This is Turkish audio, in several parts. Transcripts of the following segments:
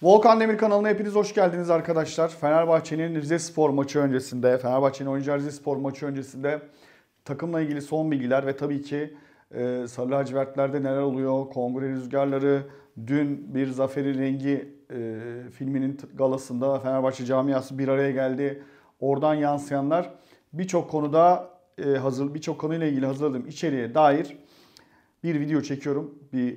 Volkan Demir kanalına hepiniz hoş geldiniz arkadaşlar. Fenerbahçe'nin Rizespor maçı öncesinde, Fenerbahçe'nin oynayacağı Rizespor maçı öncesinde takımla ilgili son bilgiler ve tabii ki Sarı Lacivertler'de neler oluyor, kongre rüzgarları, dün bir Zaferin Rengi filminin galasında Fenerbahçe camiası bir araya geldi. Oradan yansıyanlar birçok konuda birçok konuyla ilgili hazırladığım içeriğe dair bir video çekiyorum.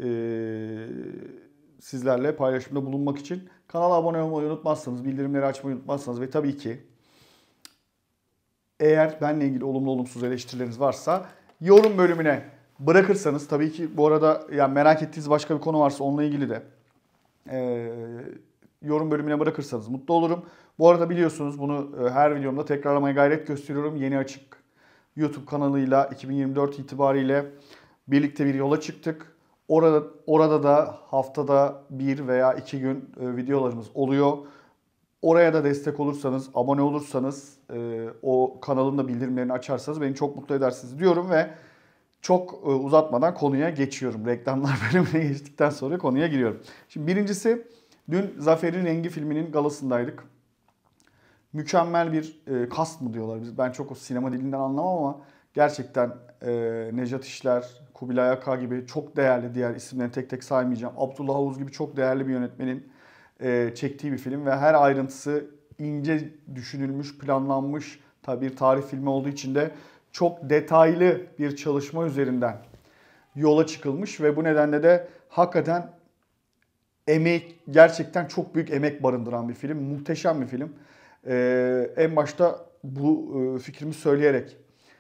Sizlerle paylaşımda bulunmak için. Kanala abone olmayı unutmazsanız, bildirimleri açmayı unutmazsanız ve tabii ki eğer benle ilgili olumlu olumsuz eleştirileriniz varsa yorum bölümüne bırakırsanız, tabii ki bu arada yani merak ettiğiniz başka bir konu varsa onunla ilgili de e, yorum bölümüne bırakırsanız mutlu olurum. Bu arada biliyorsunuz bunu her videomda tekrarlamaya gayret gösteriyorum. Yeni açık YouTube kanalıyla 2024 itibariyle birlikte bir yola çıktık. Orada da haftada bir veya iki gün videolarımız oluyor. Oraya da destek olursanız, abone olursanız, o kanalın da bildirimlerini açarsanız beni çok mutlu edersiniz diyorum ve çok uzatmadan konuya geçiyorum. Reklamlar bölümüne geçtikten sonra konuya giriyorum. Şimdi birincisi, dün Zaferin Rengi filminin galasındaydık. Mükemmel bir kast mı diyorlar biz. Ben çok o sinema dilinden anlamam ama gerçekten Nejat İşler, Kubilay Aka gibi çok değerli, diğer isimlerini tek tek saymayacağım, Abdullah Avuz gibi çok değerli bir yönetmenin çektiği bir film ve her ayrıntısı ince düşünülmüş, planlanmış. Tabii bir tarih filmi olduğu için de çok detaylı bir çalışma üzerinden yola çıkılmış ve bu nedenle de hakikaten gerçekten çok büyük emek barındıran bir film. Muhteşem bir film. En başta bu fikrimi söyleyerek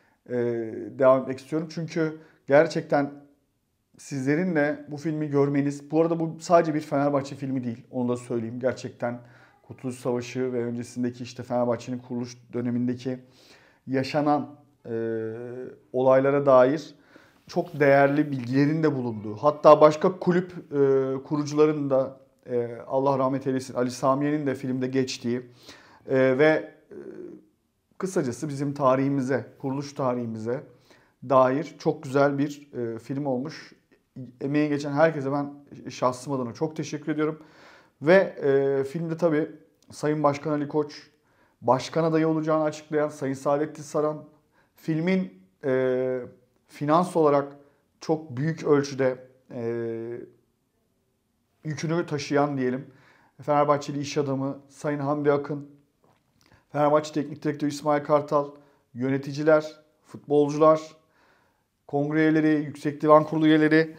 devam etmek istiyorum. Çünkü gerçekten sizlerin de bu filmi görmeniz... Bu arada bu sadece bir Fenerbahçe filmi değil. Onu da söyleyeyim. Gerçekten Kurtuluş Savaşı ve öncesindeki işte Fenerbahçe'nin kuruluş dönemindeki yaşanan olaylara dair çok değerli bilgilerin de bulunduğu, hatta başka kulüp kurucuların da Allah rahmet eylesin Ali Samiye'nin de filmde geçtiği ve kısacası bizim tarihimize, kuruluş tarihimize dair çok güzel bir film olmuş. Emeği geçen herkese ben şahsım adına çok teşekkür ediyorum. Ve filmde tabii Sayın Başkan Ali Koç, başkan adayı olacağını açıklayan Sayın Saadettin Saran, filmin finans olarak çok büyük ölçüde yükünü taşıyan diyelim Fenerbahçeli iş adamı Sayın Hamdi Akın, Fenerbahçe Teknik Direktörü İsmail Kartal, yöneticiler, futbolcular, kongre üyeleri, Yüksek Divan Kurulu üyeleri,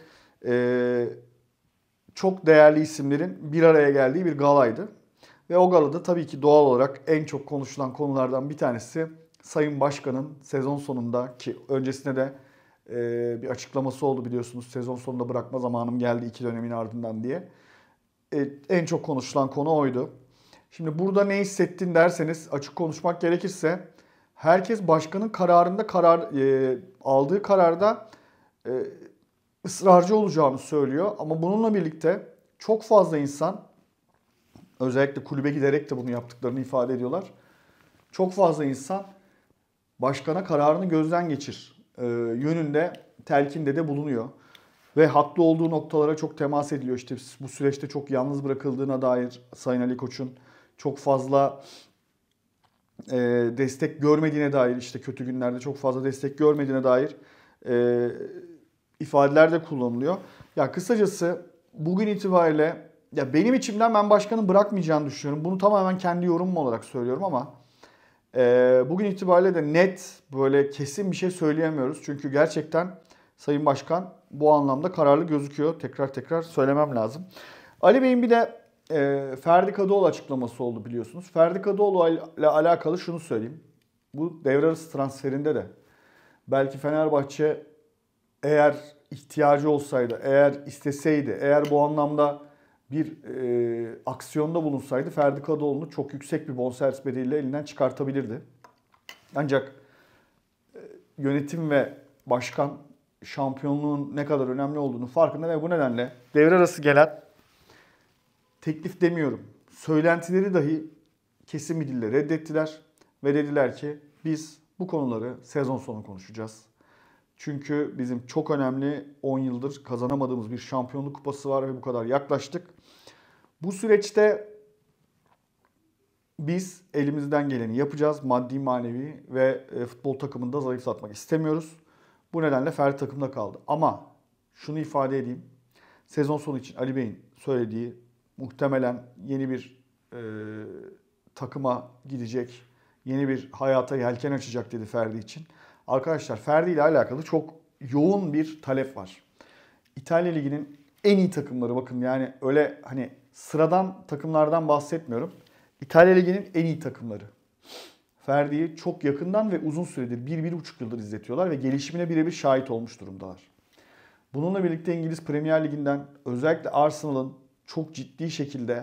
çok değerli isimlerin bir araya geldiği bir galaydı. Ve o galada tabii ki doğal olarak en çok konuşulan konulardan bir tanesi Sayın Başkan'ın sezon sonunda, ki öncesinde de bir açıklaması oldu biliyorsunuz, sezon sonunda bırakma zamanım geldi 2 dönemin ardından diye. En çok konuşulan konu oydu. Şimdi burada ne hissettin derseniz, açık konuşmak gerekirse herkes başkanın aldığı kararda ısrarcı olacağını söylüyor. Ama bununla birlikte çok fazla insan, özellikle kulübe giderek de bunu yaptıklarını ifade ediyorlar. Çok fazla insan başkana kararını gözden geçir yönünde telkinde de bulunuyor. Ve haklı olduğu noktalara çok temas ediliyor. İşte bu süreçte çok yalnız bırakıldığına dair Sayın Ali Koç'un çok fazla destek görmediğine dair, işte kötü günlerde çok fazla destek görmediğine dair ifadeler de kullanılıyor. Ya kısacası bugün itibariyle ya benim içimden ben başkanın bırakmayacağını düşünüyorum. Bunu tamamen kendi yorumum olarak söylüyorum ama bugün itibariyle de net, böyle kesin bir şey söyleyemiyoruz. Çünkü gerçekten Sayın Başkan bu anlamda kararlı gözüküyor. Tekrar tekrar söylemem lazım. Ali Bey'in bir de Ferdi Kadıoğlu açıklaması oldu biliyorsunuz. Ferdi Kadıoğlu ile alakalı şunu söyleyeyim. Bu devre arası transferinde de belki Fenerbahçe eğer ihtiyacı olsaydı, eğer isteseydi, eğer bu anlamda bir aksiyonda bulunsaydı Ferdi Kadıoğlu'nu çok yüksek bir bonservis bedeliyle elinden çıkartabilirdi. Ancak yönetim ve başkan şampiyonluğun ne kadar önemli olduğunu farkında ve bu nedenle devre arası gelen, teklif demiyorum, söylentileri dahi kesin bir dille reddettiler ve dediler ki biz bu konuları sezon sonu konuşacağız. Çünkü bizim çok önemli 10 yıldır kazanamadığımız bir şampiyonluk kupası var ve bu kadar yaklaştık. Bu süreçte biz elimizden geleni yapacağız. Maddi manevi ve futbol takımını da zayıflatmak istemiyoruz. Bu nedenle Ferdi takımda kaldı. Ama şunu ifade edeyim. Sezon sonu için Ali Bey'in söylediği muhtemelen yeni bir takıma gidecek, yeni bir hayata yelken açacak dedi Ferdi için. Arkadaşlar Ferdi ile alakalı çok yoğun bir talep var. İtalya Ligi'nin en iyi takımları, bakın yani öyle hani sıradan takımlardan bahsetmiyorum. İtalya Ligi'nin en iyi takımları. Ferdi'yi çok yakından ve uzun süredir 1-1,5 yıldır izletiyorlar ve gelişimine birebir şahit olmuş durumdalar. Bununla birlikte İngiliz Premier Ligi'nden özellikle Arsenal'ın çok ciddi şekilde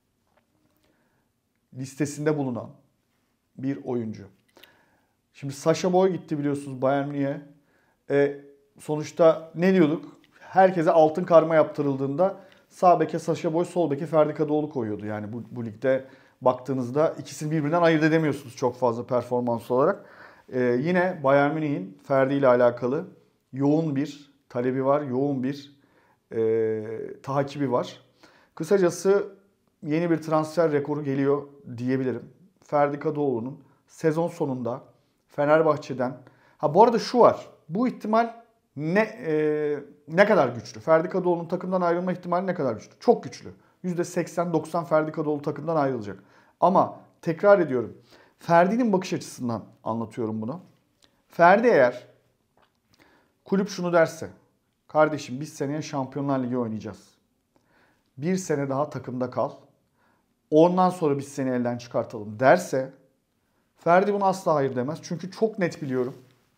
listesinde bulunan bir oyuncu. Şimdi Sacha Boey gitti biliyorsunuz Bayern Münih'e. Sonuçta ne diyorduk? Herkese altın karma yaptırıldığında sağ beke Sacha Boey, sol beke Ferdi Kadıoğlu koyuyordu. Yani bu ligde baktığınızda ikisini birbirinden ayırt edemiyorsunuz çok fazla performans olarak. Yine Bayern Münih'in Ferdi ile alakalı yoğun bir talebi var, yoğun bir takibi var. Kısacası yeni bir transfer rekoru geliyor diyebilirim. Ferdi Kadıoğlu'nun sezon sonunda Fenerbahçe'den... Ha bu arada şu var, bu ihtimal ne kadar güçlü? Ferdi Kadıoğlu'nun takımdan ayrılma ihtimali ne kadar güçlü? Çok güçlü. %80-90 Ferdi Kadıoğlu takımdan ayrılacak. Ama tekrar ediyorum. Ferdi'nin bakış açısından anlatıyorum bunu. Ferdi eğer kulüp şunu derse, kardeşim biz seneye Şampiyonlar Ligi oynayacağız. Bir sene daha takımda kal. Ondan sonra biz seni elden çıkartalım derse, Ferdi buna asla hayır demez. Çünkü çok net biliyorum.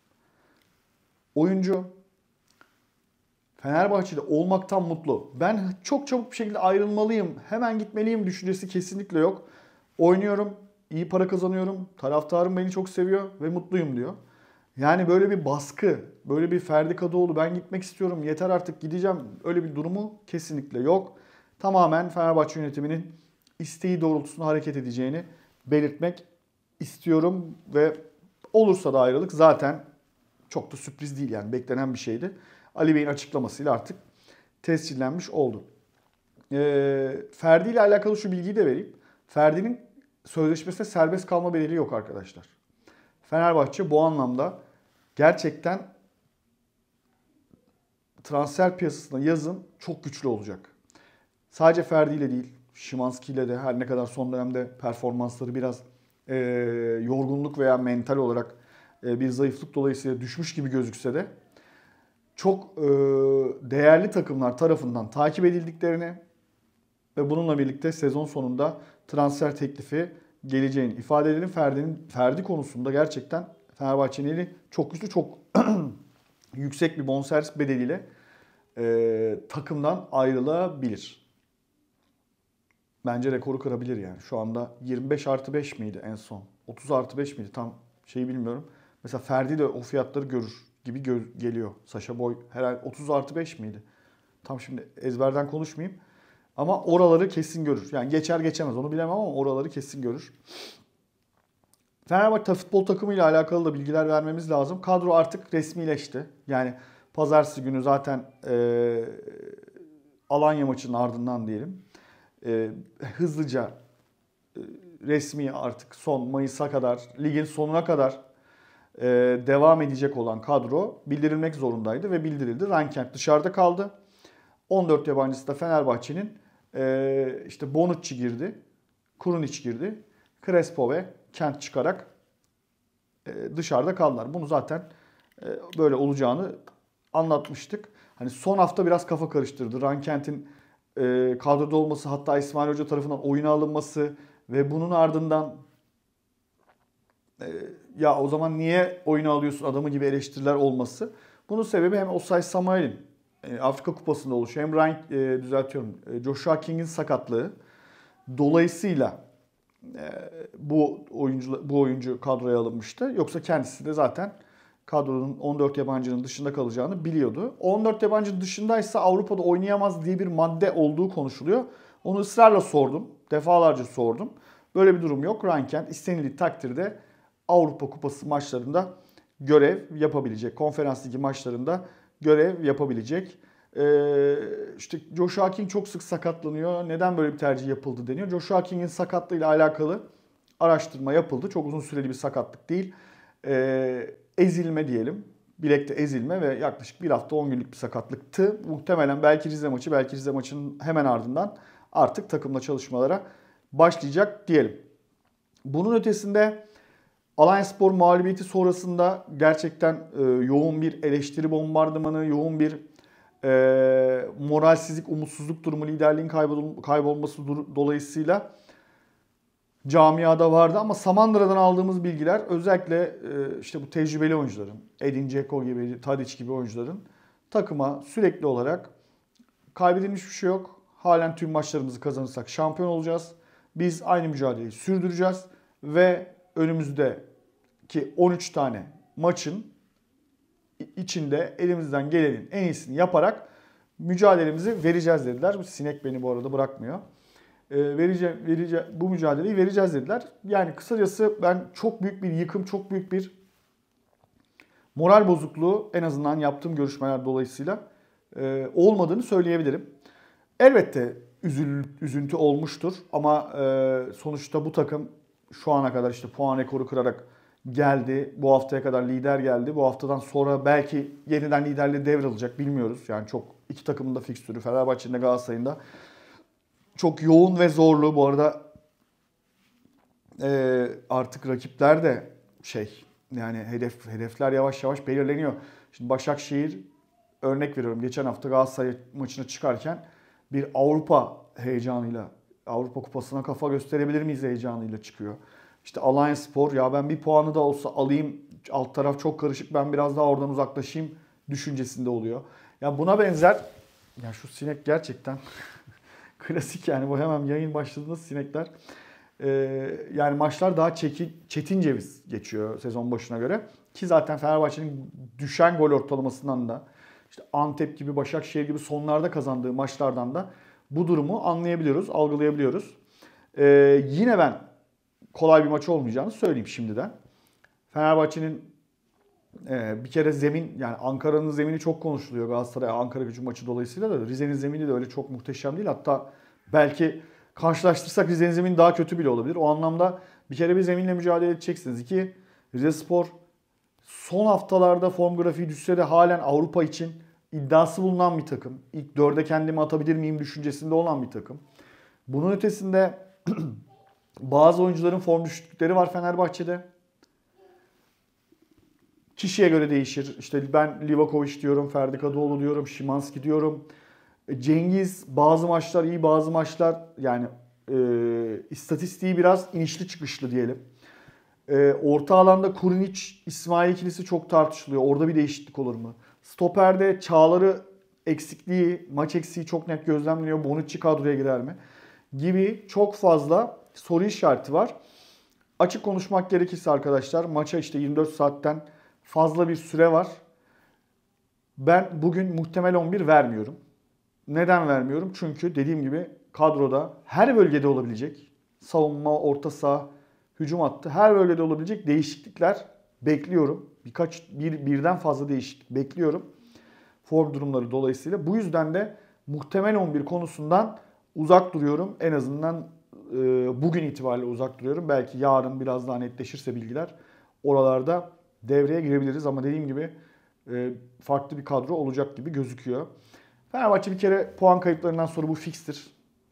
Oyuncu Fenerbahçe'de olmaktan mutlu. Ben çok çabuk bir şekilde ayrılmalıyım, hemen gitmeliyim düşüncesi kesinlikle yok. Oynuyorum, iyi para kazanıyorum, taraftarım beni çok seviyor ve mutluyum diyor. Yani böyle bir baskı, böyle bir Ferdi Kadıoğlu ben gitmek istiyorum, yeter artık gideceğim, öyle bir durumu kesinlikle yok. Tamamen Fenerbahçe yönetiminin isteği doğrultusunda hareket edeceğini belirtmek istiyorum ve olursa da ayrılık zaten çok da sürpriz değil, yani beklenen bir şeydi. Ali Bey'in açıklamasıyla artık tescillenmiş oldu. Ferdi ile alakalı şu bilgiyi de vereyim. Ferdi'nin sözleşmesinde serbest kalma bedeli yok arkadaşlar. Fenerbahçe bu anlamda gerçekten transfer piyasasında yazın çok güçlü olacak. Sadece Ferdi ile değil, Szymański ile de her ne kadar son dönemde performansları biraz yorgunluk veya mental olarak bir zayıflık dolayısıyla düşmüş gibi gözükse de çok değerli takımlar tarafından takip edildiklerini ve bununla birlikte sezon sonunda transfer teklifi geleceğini ifade edelim. Ferdi konusunda gerçekten Fenerbahçe'nin eli çok güçlü, çok yüksek bir bonservis bedeliyle takımdan ayrılabilir. Bence rekoru kırabilir yani. Şu anda 25+5 miydi en son? 30+5 miydi? Tam şeyi bilmiyorum. Mesela Ferdi de o fiyatları görür gibi geliyor. Sacha Boey herhalde 30+5 miydi? Tam şimdi ezberden konuşmayayım. Ama oraları kesin görür. Yani geçer geçemez onu bilemem ama oraları kesin görür. Fenerbahçe futbol takımıyla alakalı da bilgiler vermemiz lazım. Kadro artık resmileşti. Yani pazartesi günü zaten Alanya maçının ardından diyelim. Hızlıca resmi artık son Mayıs'a kadar, ligin sonuna kadar devam edecek olan kadro bildirilmek zorundaydı ve bildirildi. Rankent dışarıda kaldı. 14 yabancısı da Fenerbahçe'nin işte Bonucci girdi, Krunic girdi, Crespo ve Kent çıkarak dışarıda kaldılar. Bunu zaten böyle olacağını anlatmıştık. Hani son hafta biraz kafa karıştırdı. Rankent'in kadroda olması, hatta İsmail Hoca tarafından oyuna alınması ve bunun ardından ya o zaman niye oyuna alıyorsun adamı gibi eleştiriler olması. Bunun sebebi hem Osay Samuel'in Afrika Kupası'nda oluşu hem Joshua King'in sakatlığı. Dolayısıyla bu oyuncu kadroya alınmıştı. Yoksa kendisi de zaten kadronun 14 yabancının dışında kalacağını biliyordu. 14 yabancının dışındaysa Avrupa'da oynayamaz diye bir madde olduğu konuşuluyor. Onu ısrarla sordum. Defalarca sordum. Böyle bir durum yok. Rankent istenildiği takdirde Avrupa Kupası maçlarında görev yapabilecek. Konferans Ligi maçlarında görev yapabilecek. İşte Joshua King çok sık sakatlanıyor. Neden böyle bir tercih yapıldı deniyor. Joshua King'in sakatlığıyla alakalı araştırma yapıldı. Çok uzun süreli bir sakatlık değil. Ezilme diyelim. Bilekte ezilme ve yaklaşık bir hafta 10 günlük bir sakatlıktı. Muhtemelen belki Rize maçı, belki Rize maçının hemen ardından artık takımla çalışmalara başlayacak diyelim. Bunun ötesinde Alanyaspor mağlubiyeti sonrasında gerçekten yoğun bir eleştiri bombardımanı, yoğun bir moralsizlik, umutsuzluk durumu, liderliğin kaybolması dolayısıyla camiada vardı. Ama Samandıra'dan aldığımız bilgiler özellikle işte bu tecrübeli oyuncuların, Edin Dzeko gibi, Tadic gibi oyuncuların takıma sürekli olarak kaybedilmiş bir şey yok. Halen tüm maçlarımızı kazanırsak şampiyon olacağız. Biz aynı mücadeleyi sürdüreceğiz ve önümüzdeki 13 tane maçın içinde elimizden gelenin en iyisini yaparak mücadelemizi vereceğiz dediler. Bu sinek beni bu arada bırakmıyor. Bu mücadeleyi vereceğiz dediler. Yani kısacası ben çok büyük bir yıkım, çok büyük bir moral bozukluğu en azından yaptığım görüşmeler dolayısıyla olmadığını söyleyebilirim. Elbette üzüntü olmuştur ama sonuçta bu takım şu ana kadar işte puan rekoru kırarak geldi. Bu haftaya kadar lider geldi. Bu haftadan sonra belki yeniden liderliği devralacak bilmiyoruz. Yani çok iki takımın da fikstürü Fenerbahçe'nin de Galatasaray'ın da çok yoğun ve zorlu. Bu arada artık rakipler de yani hedefler yavaş yavaş belirleniyor. Şimdi Başakşehir örnek veriyorum. Geçen hafta Galatasaray maçına çıkarken bir Avrupa heyecanıyla, Avrupa Kupası'na kafa gösterebilir miyiz heyecanıyla çıkıyor. İşte Alanyaspor ya ben bir puanı da olsa alayım, alt taraf çok karışık, ben biraz daha oradan uzaklaşayım düşüncesinde oluyor. Ya buna benzer, ya şu sinek gerçekten klasik yani, bu hemen yayın başladığında sinekler. Yani maçlar daha çetin ceviz geçiyor sezon başına göre. Ki zaten Fenerbahçe'nin düşen gol ortalamasından da işte Antep gibi, Başakşehir gibi sonlarda kazandığı maçlardan da bu durumu anlayabiliyoruz, algılayabiliyoruz. Yine ben kolay bir maç olmayacağını söyleyeyim şimdiden. Fenerbahçe'nin bir kere zemin, yani Ankara'nın zemini çok konuşuluyor, Galatasaray Ankara Gücü maçı dolayısıyla da Rize'nin zemini de öyle çok muhteşem değil. Hatta belki karşılaştırsak Rize'nin zemini daha kötü bile olabilir. O anlamda bir kere bir zeminle mücadele edeceksiniz. İki, Rizespor son haftalarda form grafiği düşse de halen Avrupa için iddiası bulunan bir takım. İlk dörde kendimi atabilir miyim düşüncesinde olan bir takım. Bunun ötesinde bazı oyuncuların form düşüklükleri var Fenerbahçe'de. Kişiye göre değişir. İşte ben Livakovic diyorum, Ferdi Kadıoğlu diyorum, Szymański diyorum. Cengiz bazı maçlar iyi, bazı maçlar yani istatistiği biraz inişli çıkışlı diyelim. Orta alanda Kurnic, İsmail ikilisi çok tartışılıyor. Orada bir değişiklik olur mu? Stoper'de Çağlar'ı eksikliği, maç eksiği çok net gözlemleniyor. Bonucci kadroya girer mi? Gibi çok fazla soru işareti var. Açık konuşmak gerekirse arkadaşlar, maça işte 24 saatten fazla bir süre var. Ben bugün muhtemel 11 vermiyorum. Neden vermiyorum? Çünkü dediğim gibi kadroda her bölgede olabilecek, savunma, orta saha, hücum hattı, her bölgede olabilecek değişiklikler bekliyorum. Birden fazla değişiklik bekliyorum. Form durumları dolayısıyla. Bu yüzden de muhtemel 11 konusundan uzak duruyorum. En azından bugün itibariyle uzak duruyorum. Belki yarın biraz daha netleşirse bilgiler, oralarda devreye girebiliriz. Ama dediğim gibi farklı bir kadro olacak gibi gözüküyor. Fenerbahçe bir kere puan kayıplarından sonra bu fikstir.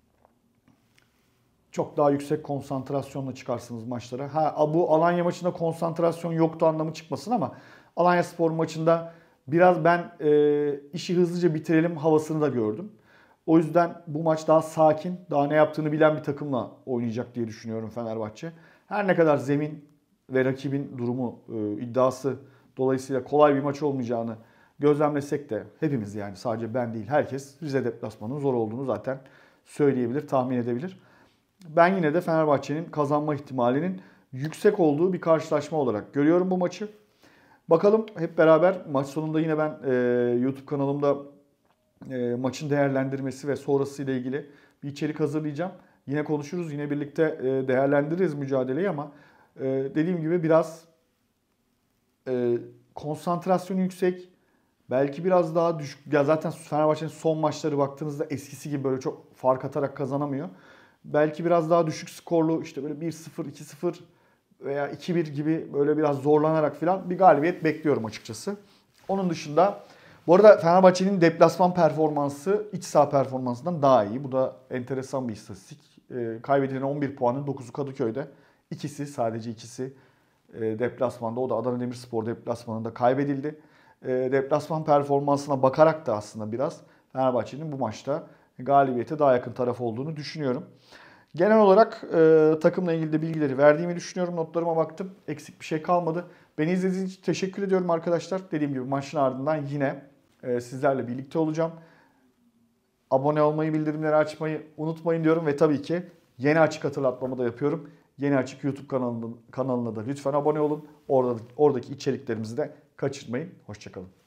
Çok daha yüksek konsantrasyonla çıkarsınız maçlara. Bu Alanya maçında konsantrasyon yoktu anlamı çıkmasın ama Alanyaspor maçında biraz ben işi hızlıca bitirelim havasını da gördüm. O yüzden bu maç daha sakin, daha ne yaptığını bilen bir takımla oynayacak diye düşünüyorum Fenerbahçe. Her ne kadar zemin ve rakibin durumu, iddiası dolayısıyla kolay bir maç olmayacağını gözlemlesek de hepimiz, yani sadece ben değil herkes, Rize deplasmanının zor olduğunu zaten söyleyebilir, tahmin edebilir. Ben yine de Fenerbahçe'nin kazanma ihtimalinin yüksek olduğu bir karşılaşma olarak görüyorum bu maçı. Bakalım hep beraber, maç sonunda yine ben YouTube kanalımda maçın değerlendirmesi ve sonrasıyla ilgili bir içerik hazırlayacağım. Yine konuşuruz, yine birlikte değerlendiririz mücadeleyi ama dediğim gibi biraz konsantrasyon yüksek, Belki biraz daha düşük. Ya zaten Fenerbahçe'nin son maçları baktığınızda eskisi gibi böyle çok fark atarak kazanamıyor. Belki biraz daha düşük skorlu işte böyle 1-0, 2-0 veya 2-1 gibi böyle biraz zorlanarak falan bir galibiyet bekliyorum açıkçası. Onun dışında bu arada Fenerbahçe'nin deplasman performansı iç saha performansından daha iyi. Bu da enteresan bir istatistik. Kaybedilen 11 puanın 9'u Kadıköy'de. Sadece ikisi deplasmanda. O da Adana Demirspor deplasmanında kaybedildi. Deplasman performansına bakarak da aslında biraz Fenerbahçe'nin bu maçta galibiyete daha yakın taraf olduğunu düşünüyorum. Genel olarak takımla ilgili de bilgileri verdiğimi düşünüyorum. Notlarıma baktım. Eksik bir şey kalmadı. Beni izlediğiniz için teşekkür ediyorum arkadaşlar. Dediğim gibi maçın ardından yine sizlerle birlikte olacağım. Abone olmayı, bildirimleri açmayı unutmayın diyorum ve tabii ki yeni açık hatırlatmamı da yapıyorum. Yeni açık YouTube kanalına da lütfen abone olun. Oradaki içeriklerimizi de kaçırmayın. Hoşça kalın.